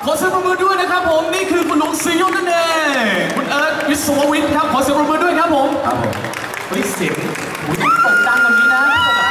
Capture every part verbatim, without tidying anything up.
ขอเสียงปรบมือด้วยนะครับผมนี่คือคุณลุงซีโยนั่นเองคุณเอิร์ธวิศววิทย์ครับขอเสียงปรบมือด้วยครับผมครับผมเฮ้ยเสียงหูยตกดังแบบนี้นะ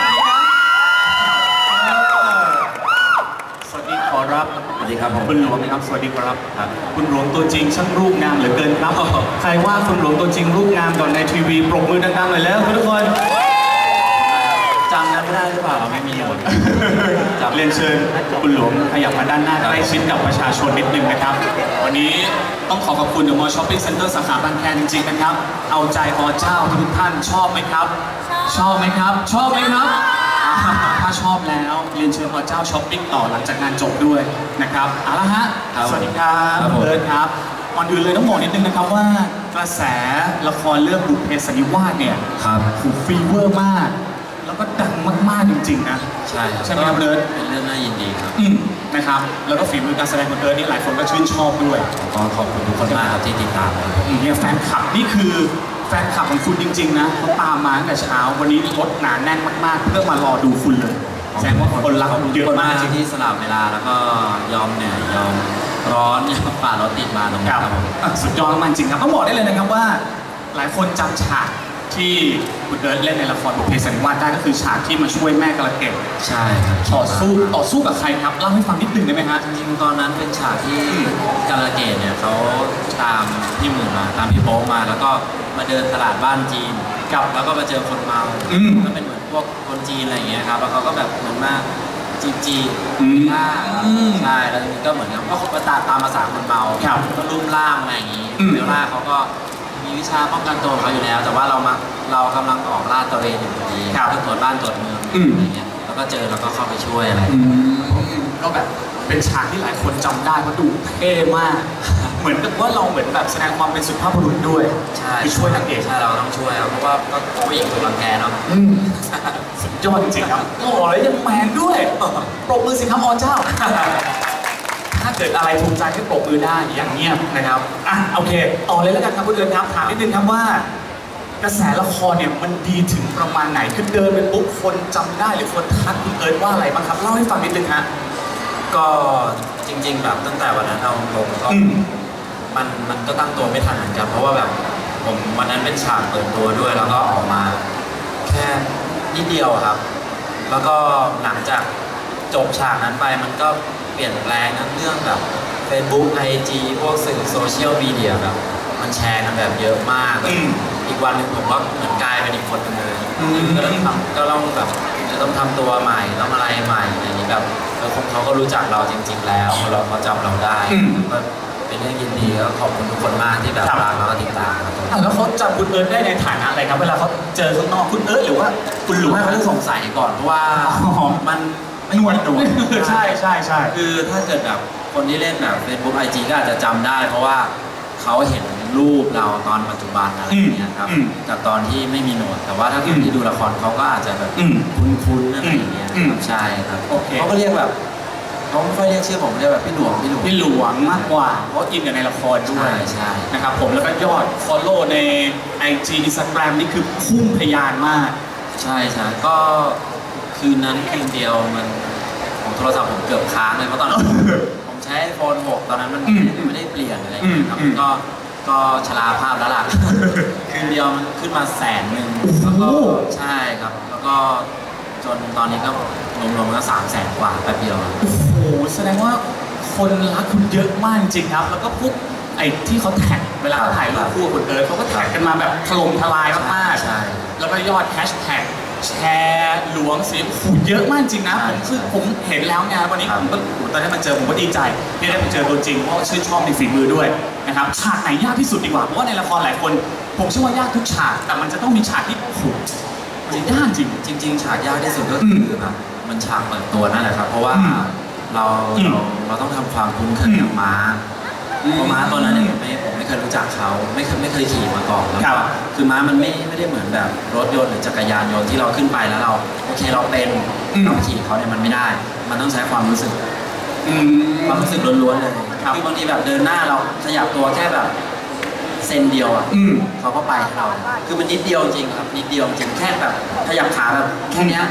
สวัสดีขอรับสวัสดีครับผมคุณหลวงนะครับสวัสดีครับคุณหลวงตัวจริงช่างรูปงามเหลือเกินครับใครว่าคุณหลวงตัวจริงรูปงามก่อนในทีวีปรบมือดังๆเลยแล้วทุกคนจำนั้นไม่ได้หรือเปล่าเราไม่มีหมดจับเรียนเชิญคุณหลวงขยับมาด้านหน้าใกล้ชิดกับประชาชนนิดนึงนะครับวันนี้ต้องขอขอบคุณเดอะมอลล์ช้อปปิ้งเซ็นเตอร์สาขาบางแคจริงๆนะครับเอาใจอเจ้าทุกท่านชอบไหมครับชอบไหมครับชอบไหมครับถ้าชอบแล้วเรียนเชิญอเจ้าช้อปปิ้งต่อหลังจากงานจบด้วยนะครับเอาละฮะสวัสดีครับเอิร์ธครับก่อนอื่นเลยต้องบอกนิดนึงนะครับว่ากระแสละครเรื่องบุพเพสันนิวาสเนี่ยถูกฟีเวอร์มากแล้วก็ดังมากๆจริงๆนะใช่ใช่ไหมครับเอิร์ธเป็นเรื่องน่ายินดีครับนะครับแล้วก็ฝีมือการแสดงของเอิร์ธนี่หลายคนก็ชื่นชอบด้วยก็ขอบคุณทุกคนมากครับที่ติดตามเนี่ยแฟนคลับนี่คือแฟนคลับของคุณจริงๆนะเขาตามมาตั้งแต่เช้าวันนี้รถหนาแน่นมากๆเพื่อมารอดูคุณเลยแสดงว่าคนรักคุณเยอะมากที่สลับเวลาแล้วก็ยอมเหนื่อยยอมร้อนยอมฝ่ารถติดมาตรงนี้ครับสุดยอดมากจริงครับต้องบอกได้เลยนะครับว่าหลายคนจำฉากที่คุณเอิร์ธเล่นในละครบุพเพสันนิวาสได้ก็คือฉากที่มาช่วยแม่กระเกดใช่ครับต่อสู้ต่อสู้กับใครครับเล่าให้ฟังนิดหนึ่งได้ไหมฮะจริงๆตอนนั้นเป็นฉากที่กระเกดเนี่ยเขาตามพี่หมื่นมาตามพี่โป๊มาแล้วก็มาเดินตลาดบ้านจีนกับแล้วก็มาเจอคนเมาก็เป็นเหมือนพวกคนจีนอะไรอย่างเงี้ยครับแล้วเขาก็แบบเหมือนมากจีบจีล่าใช่แล้วก็เหมือนกับก็เขาตามตามภาษาคนเมาก็ลุ่มล่ามอะไรอย่างงี้เดี๋ยวล่าเขาก็มีวิชาป้องกันตัวเขาอยู่แล้วแต่ว่าเรามาเรากำลังออกลาดตระเวนอยู่พอดีก็ตรวจบ้านตรวจเมืองอะไรเงี้ยแล้วก็เจอแล้วก็เข้าไปช่วยอะไรก็แบบเป็นฉากที่หลายคนจำได้เพราะดูเท่มากเหมือนกับว่าเราเหมือนแบบแสดงความเป็นสุภาพบุรุษด้วยใช่ช่วยนางเอกใช่เราต้องช่วยเพราะว่าก็ผู้หญิงถูกรังแกเนาะสุดยอดจริงครับหล่อและยังแมนด้วยปรบมือสิครับอเจ้าถ้าเกิดอะไรถูกใจให้ปรบมือได้อย่างเงียบนะครับอ่ะโอเคต่อเลยแล้วกันครับคุณเอิร์ธครับถามนิดนึงครับว่ากระแสละครเนี่ยมันดีถึงประมาณไหนคือเดินไปปุ๊บคนจำได้หรือคนทักคุณเอิร์ธว่าอะไรบ้างครับเล่าให้ฟังนิดนึงฮะก็จริงๆแบบตั้งแต่วันนั้นเอาลงก็มันมันก็ตั้งตัวไม่ทันเหมือนกันเพราะว่าแบบผมวันนั้นเป็นฉากเปิดตัวด้วยแล้วก็ออกมาแค่นิดเดียวครับแล้วก็หลังจากจบฉากนั้นไปมันก็เปลี่ยนแปลงทั้งเรื่องแบบ เฟซบุ๊ก ไอ จี พวกสื่อโซเชียลมีเดียแบบมันแชร์กันแบบเยอะมากอีกวันหนึ่งผมก็เหมือนกลายเป็นอีกคนนึงเลยก็ต้องทำก็ต้องแบบจะต้องทำตัวใหม่ต้องอะไรใหม่อย่างนี้แบบเขาก็รู้จักเราจริงๆแล้วเราเขาจำเราได้ก็เป็นเรื่องยินดีก็ขอบคุณทุกคนมากที่แบบรักแล้วก็ติดตามครับแล้วเขาจำคุณเอิร์ธได้ในฐานะอะไรครับเวลาเขาเจอข้างนอกคุณเอิร์ธหรือว่าคุณหลวงเขาจะสงสัยก่อนเพราะว่ามันไม่นวลนวลใช่ใช่ใช่คือถ้าเกิดแบบคนที่เล่นแบบเฟซบุ๊กไอจีก็อาจจะจำได้เพราะว่าเขาเห็นรูปเราตอนปัจจุบันอะไรอย่างเงี้ยครับกับตอนที่ไม่มีหนวดแต่ว่าถ้าคนที่ดูละครเขาก็อาจจะแบบคุ้นๆอะไรอย่างเงี้ยใช่ครับเขาก็เรียกแบบเขาไม่ค่อยเรียกชื่อผมเรียกแบบพี่หลวงพี่หลวงพี่หลวงมากกว่าเพราะอินกับในละครด้วยใช่นะครับผมแล้วก็ยอด follow ใน ไอ จี Instagram นี่คือพุ่งทะยานมากใช่ใช่ก็คืนนั้นคืนเดียวมันของโทรศัพท์ผมเกือบค้างเลยเพราะตอนนั้นผมใช้ไอโฟนหกตอนนั้นมันไม่ได้เปลี่ยนอะไรอย่างเงี้ยครับก็ก็ชราภาพแล้วล่ะคืนเดียวมันขึ้นมาแสนหนึ่งแล้วก็ใช่ครับแล้วก็จนตอนนี้ก็รวมๆก็สามแสนกว่าแป๊บเดียวโอ้โหแสดงว่าคนรักคุณเยอะมากจริงครับแล้วก็พวกไอ้ที่เขาแท็กเวลาเขาถ่ายรูปคู่กับคุณเอิร์ธเขาก็แท็กกันมาแบบถล่มทลายมากๆใช่แล้วก็ยอดแฮชแท็กแชร์หลวงเสียงขู่เยอะมากจริงนะผมคือผมเห็นแล้วไงวันนี้ผมก็ตอนที่มาเจอผมก็ดีใจที่ได้มาเจอตัวจริงเพราะชื่นชอบในฝีมือด้วยนะครับฉากไหนยากที่สุดดีกว่าเพราะว่าในละครหลายคนผมเชื่อว่ายากทุกฉากแต่มันจะต้องมีฉากที่โหมันยากจริงจริงๆฉากยากที่สุดก็คือแบบมันฉากเปิดตัวนั่นแหละครับเพราะว่าเราเราเราต้องทำความคุ้นเคยกับม้าเพราะม้าตัวนั้นเนี่ยผมไม่ผมไม่เคยรู้จักเขาไม่เคยไม่เคยขี่มาก่อนแล้วก็คือม้ามันไม่ไม่ได้เหมือนแบบรถยนต์หรือจักรยานยนต์ที่เราขึ้นไปแล้วเราโอเคเราเป็นเราขี่เขาเนี่ยมันไม่ได้มันต้องใช้ความรู้สึกความรู้สึกล้วนๆเลยคือบางทีแบบเดินหน้าเราขยับตัวแค่แบบเซนเดียวอ่ะเขาก็ไปให้เราคือมันนิดเดียวจริงครับนิดเดียวจริงแค่แบบขยับขาแบบแค่นี้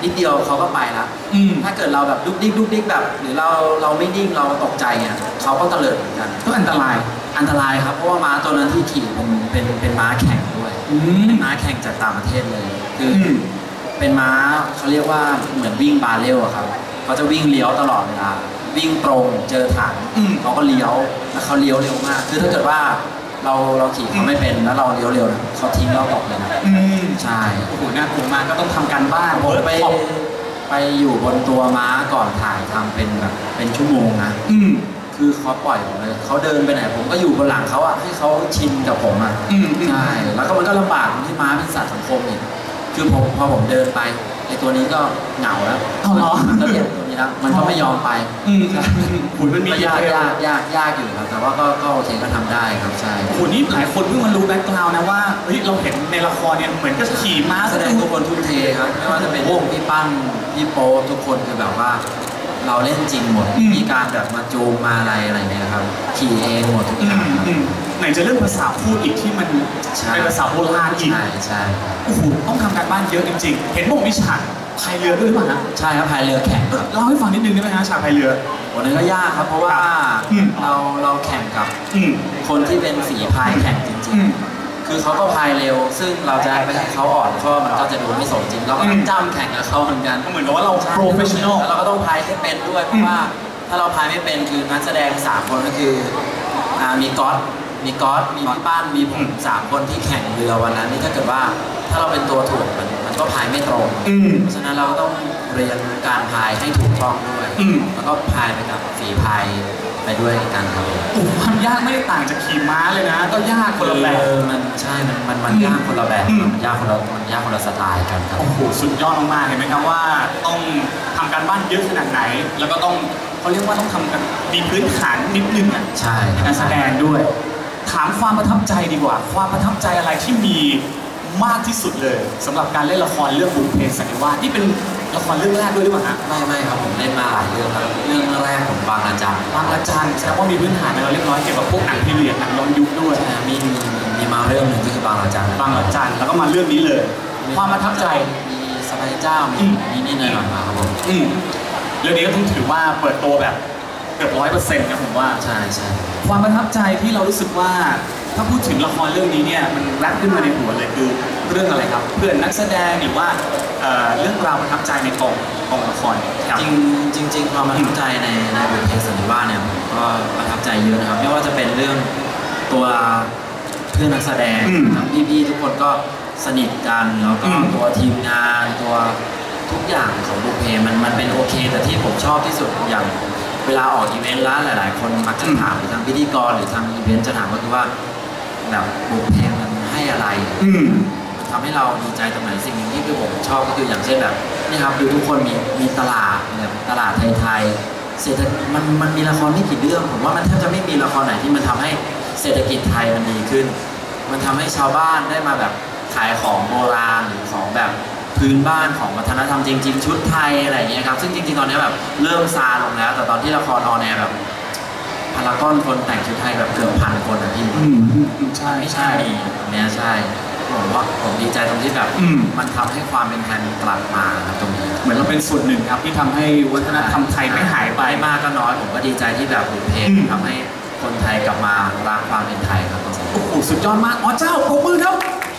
นิดเดียวเขาก็ไปละถ้าเกิดเราแบบดุ๊กดิ๊กดุ๊กดิ๊กแบบหรือเราเราไม่นิ่งเราตกใจเนี่ยเขาก็เตลิดเหมือนกันก็อันตรายอันตรายครับเพราะว่าม้าตัวนั้นที่ขี่เป็นเป็นเป็นม้าแข่งด้วยเป็นม้าแข่งจากต่างประเทศเลยคือเป็นม้าเขาเรียกว่าเหมือนวิ่งบาเรลอะครับเขาจะวิ่งเลี้ยวตลอดเวลาวิ่งตรงเจอถังเขาก็เลี้ยวแล้วเขาเลี้ยวเร็วมากคือถ้าเกิดว่าเราเราขี่เขาไม่เป็นแล้วเราเลี้ยวเร็วนะเขาทิ้งเราตกเลยนะใช่โอ้โหน่ากลัวมากก็ต้องทำการบ้านผมไปไปอยู่บนตัวม้าก่อนถ่ายทำเป็นแบบเป็นชั่วโมงนะคือเขาปล่อยผมเลยเขาเดินไปไหนผมก็อยู่บนหลังเขาอ่ะให้เขาชินกับผมอ่ะใช่แล้วก็มันก็ลำบากที่ม้าเป็นสัตว์สังคมอีกคือผมพอผมเดินไปไอ้ตัวนี้ก็เหงาแล้วมันก็เรียกตัวนี้แล้วมันก็ไม่ยอมไปคุณมันมียากยากยากยากอยู่ครับแต่ว่าก็ก็โอเคก็ทำได้ครับใช่คุณนี่หลายคนเพิ่งมารู้แบ็คกราวน์นะว่าเฮ้ยเราเห็นในละครเนี่ยเหมือนกับขี่ม้าแสดงทุกคนทุ่มเทครับไม่ว่าจะเป็นพี่ปั้นพี่โป๊ทุกคนคือแบบว่าเราเล่นจริงหมดมีการแบบมาจูงมาอะไรอะไรเนี่ยครับขี่เองหมดทุกอย่างไหนจะเรื่องภาษาพูดอีกที่มันเป็นภาษาโบราณอีกใช่ใช่โอ้โหต้องทำการบ้านเยอะจริงๆเห็นบอกมีฉากพายเรือด้วยหรือเปล่านะใช่ครับพายเรือแข่งเล่าให้ฟังนิดนึงได้ไหมฮะฉากพายเรือวันนั้นก็ยากครับเพราะว่าเราเราแข่งกับคนที่เป็นฝีพายแข่งจริงๆคือเขาก็พายเร็วซึ่งเราจะไปให้เขาอ่อนก็มันก็จะดูไม่สมจริงเราก็ต้องจ้ำแข่งกับเขาเหมือนกันเหมือนกับว่าเราโปรเฟชชั่นอลแล้วเราก็ต้องพายให้เป็นด้วยเพราะว่าถ้าเราพายไม่เป็นคือนักแสดงสามคนก็คือมีก๊อตมีก๊อตมีพี่ป้านมีผมสามคนที่แข่งเรือวันนั้นนี่ถ้าเกิดว่าถ้าเราเป็นตัวถ่วงมันมันก็พายไม่ตรงเพราะฉะนั้นเราก็ต้องเรียนการพายให้ถูกต้องด้วยแล้วก็พายไปกับฝีพายไปด้วยกันครับความยากไม่ได้ต่างจากขี่ม้าเลยนะก็ยากคนละแบบมันใช่มันมันมันยากคนละแบบมันยากคนละมันยากคนละสไตล์กันครับโอ้โหสุดยอดมากๆเห็นไหมครับว่าต้องทำการบ้านเยอะขนาดไหนแล้วก็ต้องเขาเรียกว่าต้องทำกันมีพื้นฐานนิดนึงอ่ะใช่ในการแสดงด้วยถามความประทับใจดีกว่าความประทับใจอะไรที่มีมากที่สุดเลยสำหรับการเล่นละครเรื่องบุพเพสันนิวาสนี่เป็นละครเรื่องแรกด้วยหรือเปล่าฮะไม่ไม่ครับผมเล่นมาหลายเรื่องครับเรื่องแรกผมบางอาจารย์บางอาจารย์แสดงว่ามีพื้นฐานในเราเรียบร้อยเกี่ยวกับพวกหนังพีเรียดหนังย้อนยุคด้วยมีมีมีมาเรื่องหนึ่งก็คือบางอาจารย์บางอาจารย์แล้วก็มาเรื่องนี้เลยความประทับใจมีสบายเจ้ามีนี่นี่หน่อยมาครับผมเรื่องนี้ก็ต้องถือว่าเปิดตัวแบบเกือบร้อยเปอร์เซ็นต์นะผมว่าใช่ใช่ความประทับใจที่เรารู้สึกว่าถ้าพูดถึงละครเรื่องนี้เนี่ยมันแรกขึ้นมาในหัวเลยคือเรื่องอะไรครับเพื่อนนักแสดงหรือว่าเรื่องราวประทับใจในกองกองละครจริงจริงจริงความประทับใจในในบุพเพสันนิวาสเนี่ยก็ประทับใจเยอะนะครับไม่ว่าจะเป็นเรื่องตัวเพื่อนนักแสดงทั้งพี่ๆทุกคนก็สนิทกันแล้วก็ตัวทีมงานตัวทุกอย่างของบุพเพมันมันเป็นโอเคแต่ที่ผมชอบที่สุดอย่างเวลาออกอีเวนต์แล้วหลายๆคนมักจะถามหรือทางพิธีกรหรือทางอีเวนต์จะถามก็คือว่าแบบบุพเพมันให้อะไรมันทำให้เราดีใจตรงไหนสิ่งหนึ่งที่คือผมชอบก็คืออย่างเช่นแบบนี่ครับดูทุกคนมีมีตลาดแบบตลาดไทยๆเศรษฐกิจมันมันมีละครไม่กี่เรื่องผมว่ามันแทบจะไม่มีละครไหนที่มันทำให้เศรษฐกิจไทยมันดีขึ้นมันทำให้ชาวบ้านได้มาแบบขายของโบราณหรือของแบบพื้นบ้านของวัฒนธรรมจริงๆชุดไทยอะไรอย่างเงี้ยครับซึ่งจริงๆตอนนี้แบบเริ่มซาลงแล้วแต่ตอนที่ละครออนแอร์แบบพารากอนคนแต่งชุดไทยแบบเกือบพันคนนะพี่ใช่ใช่เนี่ยใช่ผมว่าผมดีใจตรงที่แบบมันทำให้ความเป็นไทยกลับมาครับตรงนี้เหมือนเราเป็นส่วนหนึ่งครับที่ทำให้วัฒนธรรมไทยไม่หายไปมากก็น้อยผมก็ดีใจที่แบบบุพเพทำให้คนไทยกลับมารักความเป็นไทยครับโอ้โหสุดยอดมากอ๋อเจ้าปรบมือครับ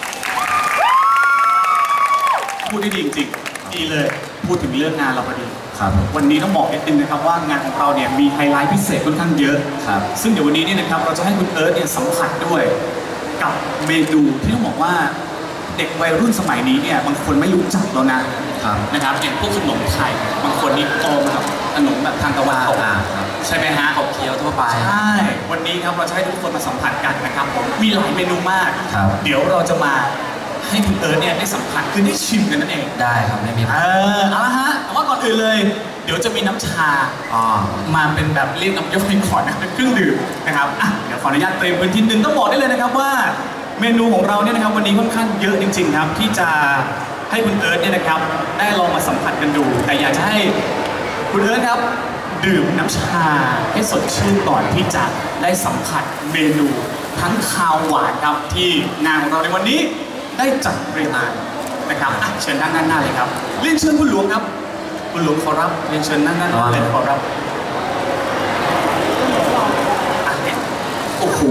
พูดได้ดีจริงๆดีเลยพูดถึงเรื่องงานเราพอดีครับวันนี้ต้องบอกนิดนึงนะครับว่างานของเราเนี่ยมีไฮไลท์พิเศษค่อนข้างเยอะครับซึ่งเดี๋ยววันนี้เนี่ยนะครับเราจะให้คุณเอิร์ธเนี่ยสัมผัสด้วยกับเมนูที่ต้องบอกว่าเด็กวัยรุ่นสมัยนี้เนี่ยบางคนไม่รู้จักแล้วนะครับนะครับอย่างพวกขนมไทยบางคนนี่โตมากับขนมแบบทางตะวันตกใช่ไหมฮะขบเคี้ยวทั่วไปใช่วันนี้ครับเราจะให้ทุกคนมาสัมผัสกันนะครับผมมีหลายเมนูมากเดี๋ยวเราจะมาให้คุณเอิร์ธเนี่ยได้สัมผัสคือได้ชิมกันนั่นเองได้ครับไม่มีเออเอาละฮะแต่ว่าก่อนอื่นเลยเดี๋ยวจะมีน้ำชามาเป็นแบบเรียกน้ำย่อยก่อนนะเป็นเครื่องดื่มนะครับอ่ะเดี๋ยวขออนุญาตเตรียมพื้นที่หนึ่งต้องบอกได้เลยนะครับว่าเมนูของเราเนี่ยนะครับวันนี้ค่อนข้างเยอะจริงๆครับที่จะให้คุณเอิร์ธเนี่ยนะครับได้ลองมาสัมผัสกันดูแต่อยากจะให้คุณเอิร์ธครับดื่มน้ำชาให้สดชื่นก่อนที่จะได้สัมผัสเมนูทั้งคาวหวานครับที่งานของเราในวันนี้ได้จัดเรียงมานะครับอ่ะเชิญนั่งด้านหน้าเลยครับเรียนเชิญคุณหลวงครับคุณหลวงขอรับเรียนเชิญนั่งด้านหน้าเลยขอรับอ่ะเนี่ยโอ้โห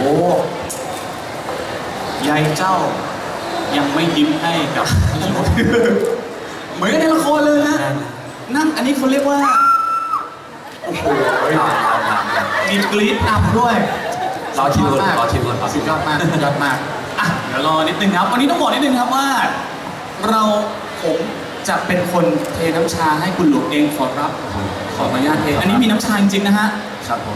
ยายเจ้ายังไม่ยิ้มให้กับเหมือนในละครเลยนะนั่งอันนี้เขาเรียกว่าโอ้โหมีกรี๊ดนำด้วยรอคิวก่อนรอคิวก่อนสุดยอดมากสุดยอดมากอ่ะเดี๋ยวรอนิดนึงครับวันนี้ต้องบอกนิดนึงครับว่าเราผมจะเป็นคนเทน้ำชาให้คุณหลวงเองขอรับขออนุญาตเทอันนี้มีน้ำชาจริงๆนะฮะครับผม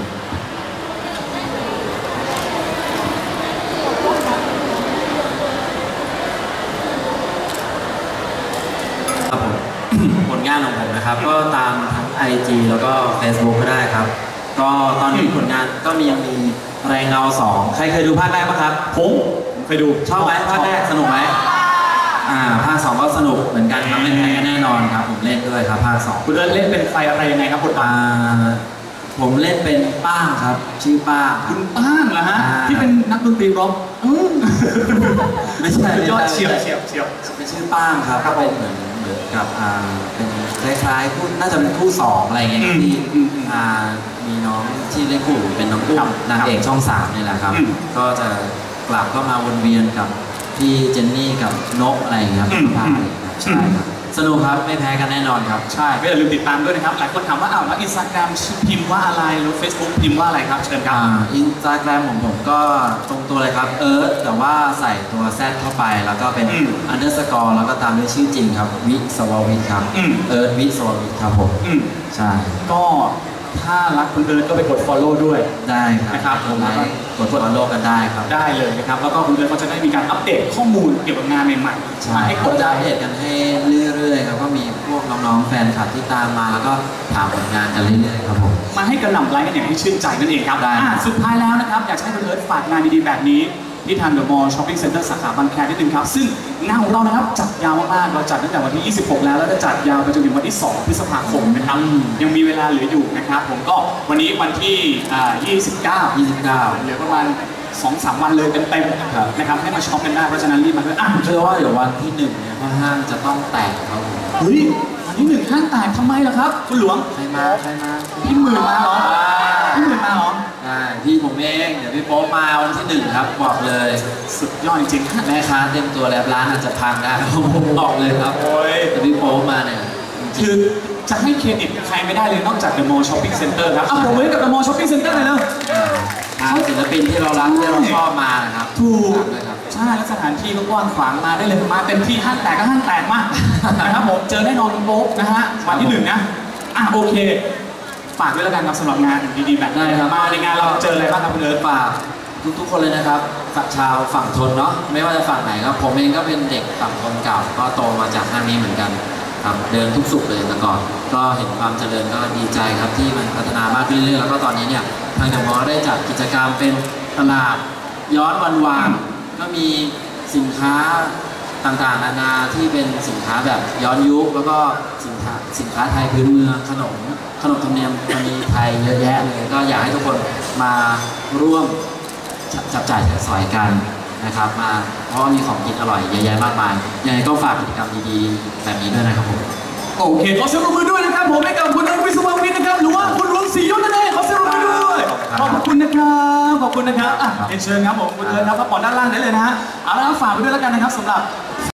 ครับผม ผลงานของผมนะครับก็ตามทั้ง ไอ จี แล้วก็ Facebook ก็ได้ครับก็ตอนนี้ผลงานก็มียังมีแรงเงาสองใครเคยดูภาคแรกปะครับผมเคยดูชอบไหมภาคแรกสนุกไหมอ่าภาคสองก็สนุกเหมือนกันครับเล่นกันแน่นอนครับผมเล่นด้วยครับภาคสองคุณเอิร์ธเล่นเป็นใครอะไรยังไงครับบทบาทผมเล่นเป็นป้างครับชื่อป้างคุณป้างเหรอฮะที่เป็นนักดนตรีร็อกไม่ใช่ยอดเฉียบเฉียบเฉียบเป็นชื่อป้างครับก็เป็นเหมือนเหมือนกับอ่าเป็นคล้ายๆคู่น่าจะเป็นคู่สองอะไรเงี้ยที่อ่ามีน้องที่เล่นคู่เป็นน้องอุ้มนางเอกช่องสามนี่แหละครับก็จะกลับก็มาวนเวียนกับพี่เจนนี่กับนกอะไรอย่างเงี้ยครับใช่ครับสนุกครับไม่แพ้กันแน่นอนครับใช่ก็อย่าลืมติดตามด้วยนะครับหลายคนถามว่าอ้าวแล้วอินสตาแกรมพิมพ์ว่าอะไรหรือ Facebook พิมพ์ว่าอะไรครับเชิญครับอินสตาแกรมของผมก็ตรงตัวเลยครับเอิร์ธแต่ว่าใส่ตัวแซดเข้าไปแล้วก็เป็นอันเดอร์สกอร์แล้วก็ตามด้วยชื่อจริงครับวิสววิทครับเอิร์ธวิสววิทครับผมใช่ก็ถ้ารักคุณเอิร์ธก็ไปกด follow ด้วยได้ครับผมกด follow กันได้ครับได้เลยนะครับแล้วก็คุณเอิร์ธเขาจะได้มีการอัปเดตข้อมูลเกี่ยวกับงานใหม่ๆมาให้กดได้อัปเดตกันให้เรื่อยๆครับก็มีพวกน้องๆแฟนคลับที่ตามมาแล้วก็ถามผลงานกันเรื่อยๆครับผมมาให้กระหน่ำไลค์กันอย่างให้ชื่นใจนั่นเองครับสุดท้ายแล้วนะครับอยากให้คุณเอิร์ธฝากงานดีๆแบบนี้ที่ทางเดอะมอลล์ช้อปปิ้งเซ็นเตอร์สาขาบางแคนิดนึงครับซึ่งงานของเรานะครับจัดยาวมากๆเราจัดตั้งแต่วันที่ยี่สิบหกแล้วแล้วจะจัดยาวไปจนถึงวันที่สองพฤษภาคมนะครับยังมีเวลาเหลืออยู่นะครับผมก็วันนี้วันที่ยี่สิบเก้ายี่สิบเก้าเหลือประมาณ สองสาม วันเลยเต็มๆนะครับให้มาช็อปกันได้เพราะฉะนั้นรีบมาด้วยอ่ะเชื่อว่าเดี๋ยววันที่หนึ่งเนี่ยห้างจะต้องแตกครับเฮ้ยวันที่หนึ่งห้างแตกทำไมล่ะครับคุณหลวงใครมาใครมาพี่หมื่นมาเหรอพี่หมื่นมาเหรอใช่พี่ผมเองเดี๋ยวพี่โป๊ปมาวันที่หนึ่งครับบอกเลยสุดยอดจริงๆแม่ค้าเต็มตัวแล้วร้านอาจจะพังได้ผมบอกเลยครับเดี๋ยวพี่โป๊ปมาเนี่ยคือจะให้เครดิตใครไม่ได้เลยนอกจาก The Mall Shopping Center ครับเอาผมไว้กับ The Mall Shopping Center เลยแล้วเขาศิลปินที่เรารักที่เราชอบมานะครับถูกใช่แล้วสถานที่ก็กว้างขวางมาได้เลยมาเต็มที่ห้างแตกก็ห้างแตกมากนะครับผมเจอแน่นอนคุณโป๊ปนะฮะวันที่หนึ่งนะอ่ะโอเคฝากด้วยแล้วกันครับสำหรับงานดีๆแบบนี้ครับมาในงานเราเจออะไรบ้างครับคุณเอิร์ธฝากทุกๆคนเลยนะครับชาวฝั่งทนเนาะไม่ว่าจะฝั่งไหนครับผมเองก็เป็นเด็กฝั่งทนเก่าก็โตมาจากห้างนี้เหมือนกันครับเดินทุกสุขเลยแต่ก่อนก็เห็นความเจริญก็ดีใจครับที่มันพัฒนามากขึ้นเรื่อยๆแล้วก็ตอนนี้เนี่ยทางเดอะมอลล์ได้จัดกิจกรรมเป็นตลาดย้อนวันวานก็มีสินค้าต่างๆนานาที่เป็นสินค้าแบบย้อนยุคแล้วก็สินค้าสินค้าไทยพื้นเมืองขนมขนมธรรมเนียมมีไทยเยอะแยะเลยก็อยากให้ทุกคนมาร่วมจับจ่ายใช้สอยกันนะครับมาเพราะมีของกินอร่อยเยอะแยะมากมายยังไงก็ฝากกิจกรรมดีๆแบบนี้ด้วยนะครับผมโอเคขอเสียงปรบมือด้วยนะครับผมให้กับคุณเอิร์ธวิศววิทย์นะครับหรือว่าคุณรวมศรียศนั่นเองขอเสียงปรบมือด้วยขอบคุณนะครับขอบคุณนะครับอ่ะเชิญครับผมคุณเอิร์ธครับพักผ่อนด้านล่างได้เลยนะฮะเอาละฝากไปด้วยแล้วกันนะครับสำหรับ